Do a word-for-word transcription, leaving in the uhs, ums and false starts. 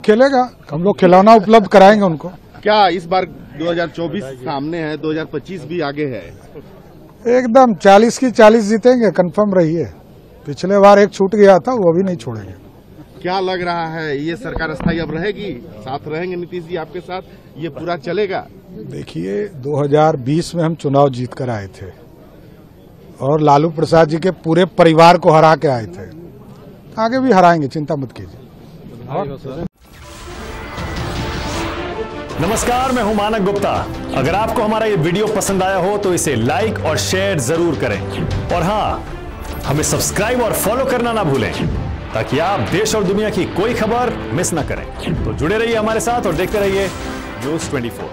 खेलेगा, हम लोग खिलौना उपलब्ध कराएंगे उनको। क्या इस बार दो हज़ार चौबीस सामने है, दो हज़ार पच्चीस भी आगे है? एकदम चालीस की चालीस जीतेंगे, कंफर्म रहिए। पिछले बार एक छूट गया था, वो भी नहीं छोड़ेंगे। क्या लग रहा है, ये सरकार स्थायी अब रहेगी? साथ रहेंगे नीतीश जी आपके साथ? ये पूरा चलेगा? देखिए, दो हज़ार बीस में हम चुनाव जीत कर आए थे और लालू प्रसाद जी के पूरे परिवार को हरा के आए थे। आगे भी हराएंगे, चिंता मत कीजिए। नमस्कार, मैं हूं मानक गुप्ता। अगर आपको हमारा ये वीडियो पसंद आया हो तो इसे लाइक और शेयर जरूर करें और हाँ, हमें सब्सक्राइब और फॉलो करना ना भूलें ताकि आप देश और दुनिया की कोई खबर मिस ना करें। तो जुड़े रहिए हमारे साथ और देखते रहिए न्यूज़ चौबीस।